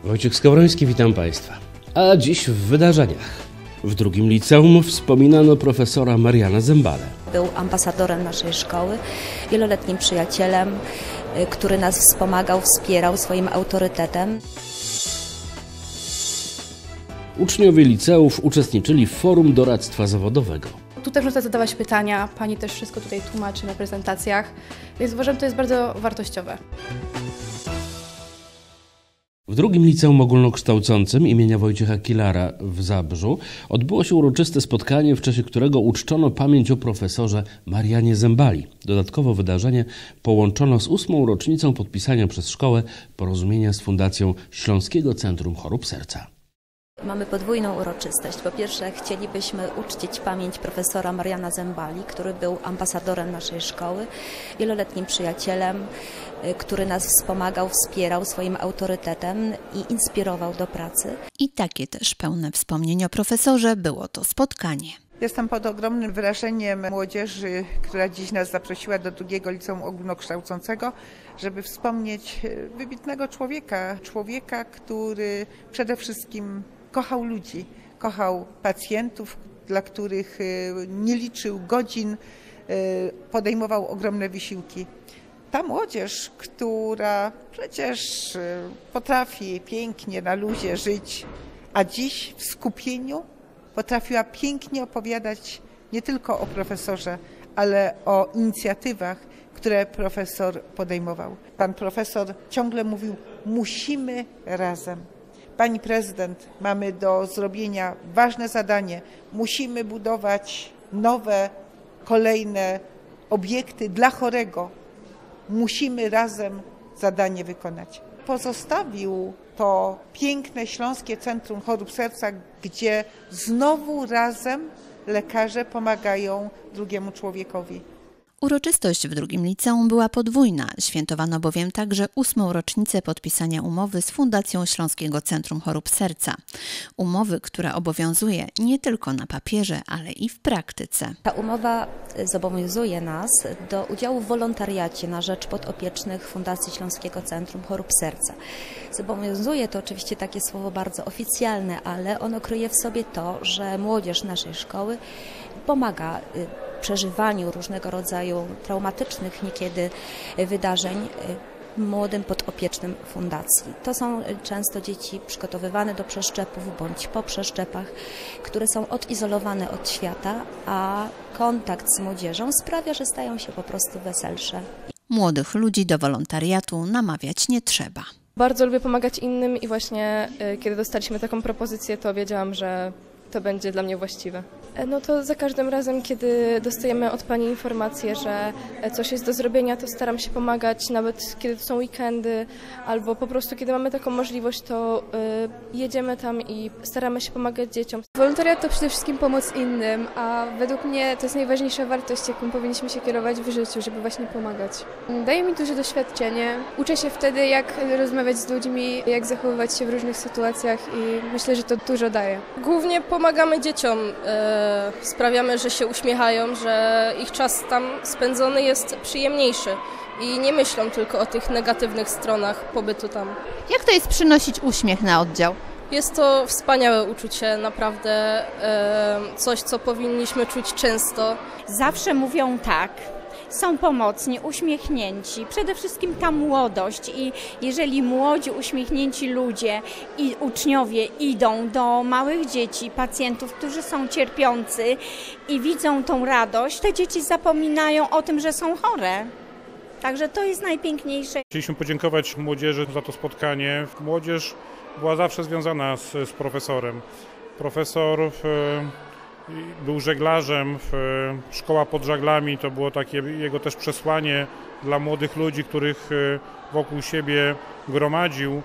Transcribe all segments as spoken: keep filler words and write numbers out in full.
Wojciech Skowroński, witam Państwa. A dziś w wydarzeniach. W drugim liceum wspominano profesora Mariana Zembalę. Był ambasadorem naszej szkoły, wieloletnim przyjacielem, który nas wspomagał, wspierał swoim autorytetem. Uczniowie liceów uczestniczyli w forum doradztwa zawodowego. Tutaj można zadawać pytania, pani też wszystko tutaj tłumaczy na prezentacjach, więc uważam, że to jest bardzo wartościowe. W drugim liceum ogólnokształcącym imienia Wojciecha Kilara w Zabrzu odbyło się uroczyste spotkanie, w czasie którego uczczono pamięć o profesorze Marianie Zembali. Dodatkowo wydarzenie połączono z ósmą rocznicą podpisania przez szkołę porozumienia z Fundacją Śląskiego Centrum Chorób Serca. Mamy podwójną uroczystość. Po pierwsze, chcielibyśmy uczcić pamięć profesora Mariana Zembali, który był ambasadorem naszej szkoły, wieloletnim przyjacielem, który nas wspomagał, wspierał swoim autorytetem i inspirował do pracy. I takie też pełne wspomnień o profesorze było to spotkanie. Jestem pod ogromnym wrażeniem młodzieży, która dziś nas zaprosiła do drugiego liceum ogólnokształcącego, żeby wspomnieć wybitnego człowieka, człowieka, który przede wszystkim kochał ludzi, kochał pacjentów, dla których nie liczył godzin, podejmował ogromne wysiłki. Ta młodzież, która przecież potrafi pięknie na luzie żyć, a dziś w skupieniu potrafiła pięknie opowiadać nie tylko o profesorze, ale o inicjatywach, które profesor podejmował. Pan profesor ciągle mówił: musimy razem. Pani prezydent, mamy do zrobienia ważne zadanie. Musimy budować nowe, kolejne obiekty dla chorego. Musimy razem zadanie wykonać. Pozostawił to piękne Śląskie Centrum Chorób Serca, gdzie znowu razem lekarze pomagają drugiemu człowiekowi. Uroczystość w drugim liceum była podwójna. Świętowano bowiem także ósmą rocznicę podpisania umowy z Fundacją Śląskiego Centrum Chorób Serca. Umowy, która obowiązuje nie tylko na papierze, ale i w praktyce. Ta umowa zobowiązuje nas do udziału w wolontariacie na rzecz podopiecznych Fundacji Śląskiego Centrum Chorób Serca. Zobowiązuje to oczywiście takie słowo bardzo oficjalne, ale ono kryje w sobie to, że młodzież naszej szkoły pomaga w przeżywaniu różnego rodzaju traumatycznych niekiedy wydarzeń młodym podopiecznym fundacji. To są często dzieci przygotowywane do przeszczepów bądź po przeszczepach, które są odizolowane od świata, a kontakt z młodzieżą sprawia, że stają się po prostu weselsze. Młodych ludzi do wolontariatu namawiać nie trzeba. Bardzo lubię pomagać innym i właśnie kiedy dostaliśmy taką propozycję, to wiedziałam, że to będzie dla mnie właściwe. No to za każdym razem, kiedy dostajemy od pani informację, że coś jest do zrobienia, to staram się pomagać, nawet kiedy to są weekendy, albo po prostu kiedy mamy taką możliwość, to y, jedziemy tam i staramy się pomagać dzieciom. Wolontariat to przede wszystkim pomoc innym, a według mnie to jest najważniejsza wartość, jaką powinniśmy się kierować w życiu, żeby właśnie pomagać. Daje mi duże doświadczenie. Uczę się wtedy, jak rozmawiać z ludźmi, jak zachowywać się w różnych sytuacjach i myślę, że to dużo daje. Głównie pomagamy dzieciom, e, sprawiamy, że się uśmiechają, że ich czas tam spędzony jest przyjemniejszy i nie myślą tylko o tych negatywnych stronach pobytu tam. Jak to jest przynosić uśmiech na oddział? Jest to wspaniałe uczucie, naprawdę e, coś, co powinniśmy czuć często. Zawsze mówią tak. Są pomocni, uśmiechnięci, przede wszystkim ta młodość i jeżeli młodzi, uśmiechnięci ludzie i uczniowie idą do małych dzieci, pacjentów, którzy są cierpiący i widzą tą radość, te dzieci zapominają o tym, że są chore. Także to jest najpiękniejsze. Chcieliśmy podziękować młodzieży za to spotkanie. Młodzież była zawsze związana z, z profesorem. Profesor w, był żeglarzem, szkoła pod żaglami, to było takie jego też przesłanie dla młodych ludzi, których wokół siebie gromadził,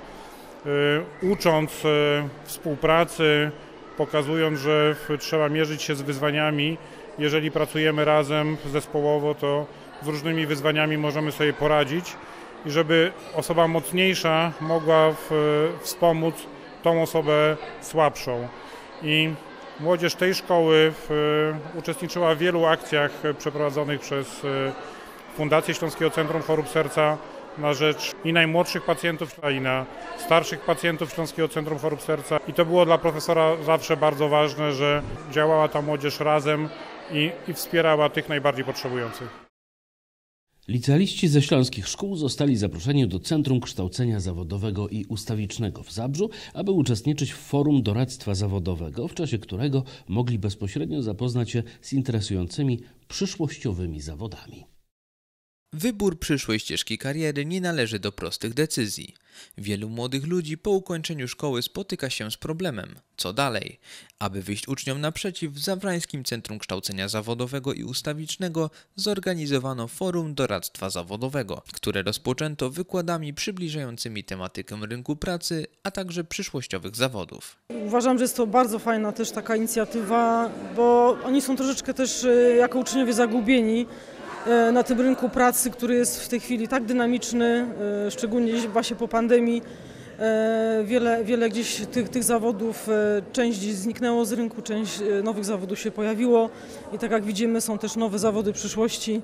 ucząc współpracy, pokazując, że trzeba mierzyć się z wyzwaniami. Jeżeli pracujemy razem, zespołowo, to z różnymi wyzwaniami możemy sobie poradzić i żeby osoba mocniejsza mogła w, wspomóc tą osobę słabszą. I młodzież tej szkoły w, uczestniczyła w wielu akcjach przeprowadzonych przez Fundację Śląskiego Centrum Chorób Serca. na rzecz i najmłodszych pacjentów, i na starszych pacjentów Śląskiego Centrum Chorób Serca. I to było dla profesora zawsze bardzo ważne, że działała ta młodzież razem i, i wspierała tych najbardziej potrzebujących. Licealiści ze śląskich szkół zostali zaproszeni do Centrum Kształcenia Zawodowego i Ustawicznego w Zabrzu, aby uczestniczyć w forum doradztwa zawodowego, w czasie którego mogli bezpośrednio zapoznać się z interesującymi przyszłościowymi zawodami. Wybór przyszłej ścieżki kariery nie należy do prostych decyzji. Wielu młodych ludzi po ukończeniu szkoły spotyka się z problemem. Co dalej? Aby wyjść uczniom naprzeciw, w Zabrańskim Centrum Kształcenia Zawodowego i Ustawicznego zorganizowano forum doradztwa zawodowego, które rozpoczęto wykładami przybliżającymi tematykę rynku pracy, a także przyszłościowych zawodów. Uważam, że jest to bardzo fajna też taka inicjatywa, bo oni są troszeczkę też jako uczniowie zagubieni na tym rynku pracy, który jest w tej chwili tak dynamiczny, szczególnie właśnie po pandemii. Wiele, wiele gdzieś tych, tych zawodów, część gdzieś zniknęło z rynku, część nowych zawodów się pojawiło i tak jak widzimy, są też nowe zawody przyszłości,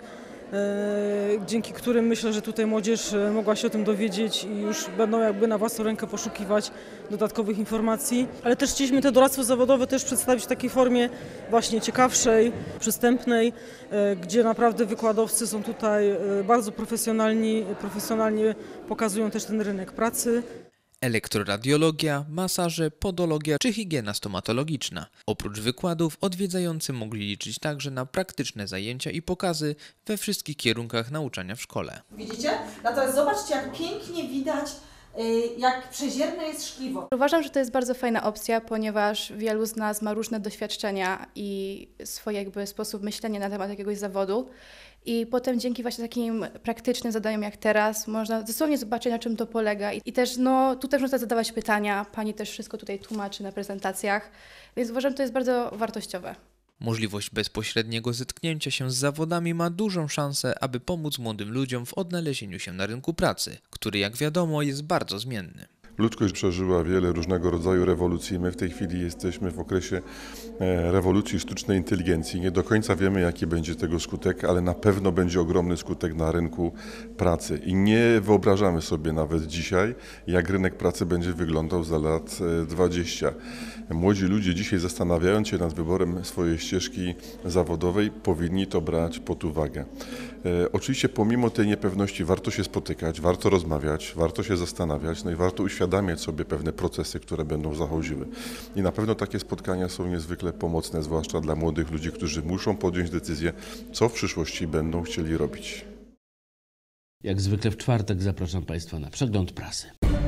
dzięki którym myślę, że tutaj młodzież mogła się o tym dowiedzieć i już będą jakby na własną rękę poszukiwać dodatkowych informacji. Ale też chcieliśmy te doradztwo zawodowe też przedstawić w takiej formie właśnie ciekawszej, przystępnej, gdzie naprawdę wykładowcy są tutaj bardzo profesjonalni, profesjonalnie pokazują też ten rynek pracy. Elektroradiologia, masaże, podologia czy higiena stomatologiczna. Oprócz wykładów odwiedzający mogli liczyć także na praktyczne zajęcia i pokazy we wszystkich kierunkach nauczania w szkole. Widzicie? Natomiast zobaczcie, jak pięknie widać, jak przezierne jest szkliwo. Uważam, że to jest bardzo fajna opcja, ponieważ wielu z nas ma różne doświadczenia i swój jakby sposób myślenia na temat jakiegoś zawodu. I potem dzięki właśnie takim praktycznym zadaniom jak teraz można dosłownie zobaczyć, na czym to polega. I też no, tu też można zadawać pytania, pani też wszystko tutaj tłumaczy na prezentacjach, więc uważam, że to jest bardzo wartościowe. Możliwość bezpośredniego zetknięcia się z zawodami ma dużą szansę, aby pomóc młodym ludziom w odnalezieniu się na rynku pracy, który jak wiadomo jest bardzo zmienny. Ludzkość przeżyła wiele różnego rodzaju rewolucji. My w tej chwili jesteśmy w okresie rewolucji sztucznej inteligencji. Nie do końca wiemy, jaki będzie tego skutek, ale na pewno będzie ogromny skutek na rynku pracy. I nie wyobrażamy sobie nawet dzisiaj, jak rynek pracy będzie wyglądał za lat dwadzieścia. Młodzi ludzie dzisiaj, zastanawiając się nad wyborem swojej ścieżki zawodowej, powinni to brać pod uwagę. E, oczywiście pomimo tej niepewności warto się spotykać, warto rozmawiać, warto się zastanawiać, no i warto uświadamiać sobie pewne procesy, które będą zachodziły. I na pewno takie spotkania są niezwykle pomocne, zwłaszcza dla młodych ludzi, którzy muszą podjąć decyzję, co w przyszłości będą chcieli robić. Jak zwykle w czwartek zapraszam Państwa na przegląd prasy.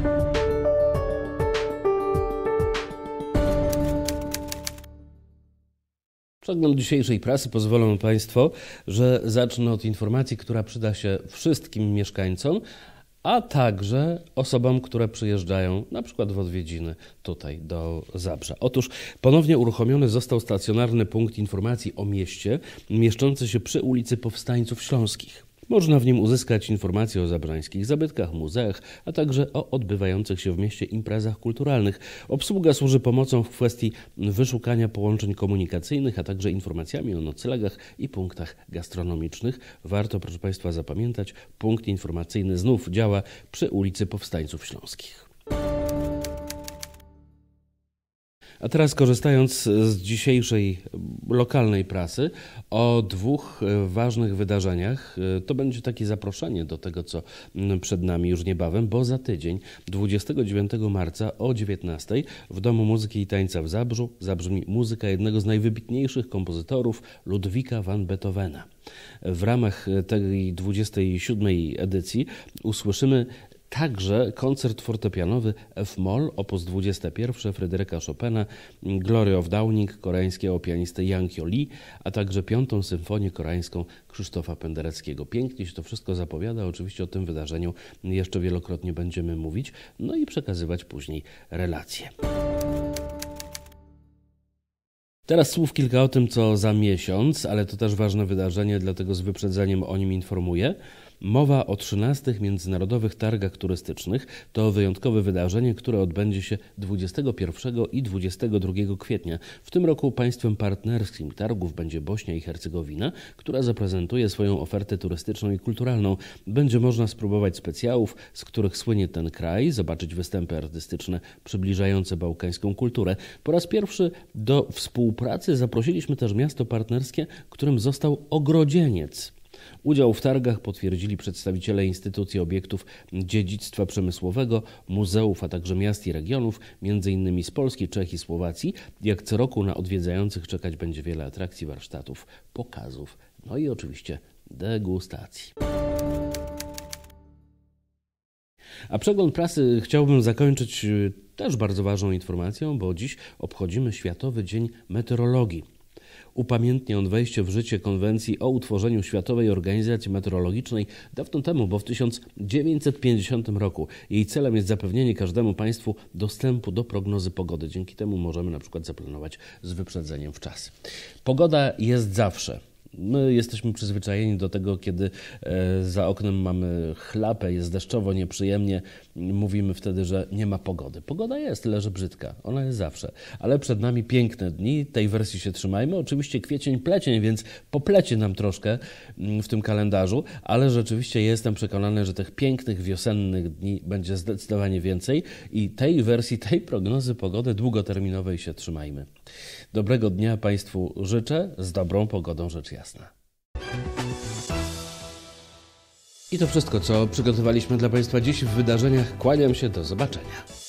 Przegląd dzisiejszej prasy pozwolą Państwo, że zacznę od informacji, która przyda się wszystkim mieszkańcom, a także osobom, które przyjeżdżają na przykład w odwiedziny tutaj do Zabrza. Otóż ponownie uruchomiony został stacjonarny punkt informacji o mieście mieszczący się przy ulicy Powstańców Śląskich. Można w nim uzyskać informacje o zabrańskich zabytkach, muzeach, a także o odbywających się w mieście imprezach kulturalnych. Obsługa służy pomocą w kwestii wyszukania połączeń komunikacyjnych, a także informacjami o noclegach i punktach gastronomicznych. Warto, proszę Państwa, zapamiętać, punkt informacyjny znów działa przy ulicy Powstańców Śląskich. A teraz, korzystając z dzisiejszej lokalnej prasy, o dwóch ważnych wydarzeniach. To będzie takie zaproszenie do tego, co przed nami już niebawem, bo za tydzień, dwudziestego dziewiątego marca o dziewiętnastej w Domu Muzyki i Tańca w Zabrzu zabrzmi muzyka jednego z najwybitniejszych kompozytorów, Ludwika van Beethovena. W ramach tej dwudziestej siódmej edycji usłyszymy także koncert fortepianowy F-moll op. dwadzieścia jeden Fryderyka Chopina, Glory of Downing koreańskiego pianisty Yang Hyo Lee, a także piątą symfonię koreańską Krzysztofa Pendereckiego. Pięknie się to wszystko zapowiada. Oczywiście o tym wydarzeniu jeszcze wielokrotnie będziemy mówić, no i przekazywać później relacje. Teraz słów kilka o tym, co za miesiąc, ale to też ważne wydarzenie, dlatego z wyprzedzeniem o nim informuję. Mowa o trzynastych Międzynarodowych Targach Turystycznych. To wyjątkowe wydarzenie, które odbędzie się dwudziestego pierwszego i dwudziestego drugiego kwietnia. W tym roku państwem partnerskim targów będzie Bośnia i Hercegowina, która zaprezentuje swoją ofertę turystyczną i kulturalną. Będzie można spróbować specjałów, z których słynie ten kraj, zobaczyć występy artystyczne przybliżające bałkańską kulturę. Po raz pierwszy do współpracy zaprosiliśmy też miasto partnerskie, którym został Ogrodzieniec. Udział w targach potwierdzili przedstawiciele instytucji obiektów dziedzictwa przemysłowego, muzeów, a także miast i regionów, między innymi z Polski, Czech i Słowacji. Jak co roku na odwiedzających czekać będzie wiele atrakcji, warsztatów, pokazów, no i oczywiście degustacji. A przegląd prasy chciałbym zakończyć też bardzo ważną informacją, bo dziś obchodzimy Światowy Dzień Meteorologii. Upamiętnia on wejście w życie konwencji o utworzeniu Światowej Organizacji Meteorologicznej dawno temu, bo w tysiąc dziewięćset pięćdziesiątym roku. Jej celem jest zapewnienie każdemu państwu dostępu do prognozy pogody. Dzięki temu możemy na przykład zaplanować z wyprzedzeniem w czas. Pogoda jest zawsze. My jesteśmy przyzwyczajeni do tego, kiedy za oknem mamy chlapę, jest deszczowo, nieprzyjemnie. Mówimy wtedy, że nie ma pogody. Pogoda jest, leży brzydka. Ona jest zawsze. Ale przed nami piękne dni. Tej wersji się trzymajmy. Oczywiście kwiecień, plecień, więc poplecie nam troszkę w tym kalendarzu, ale rzeczywiście jestem przekonany, że tych pięknych, wiosennych dni będzie zdecydowanie więcej i tej wersji, tej prognozy pogody długoterminowej się trzymajmy. Dobrego dnia Państwu życzę, z dobrą pogodą rzecz jasna. I to wszystko, co przygotowaliśmy dla Państwa dziś w wydarzeniach. Kłaniam się, do zobaczenia.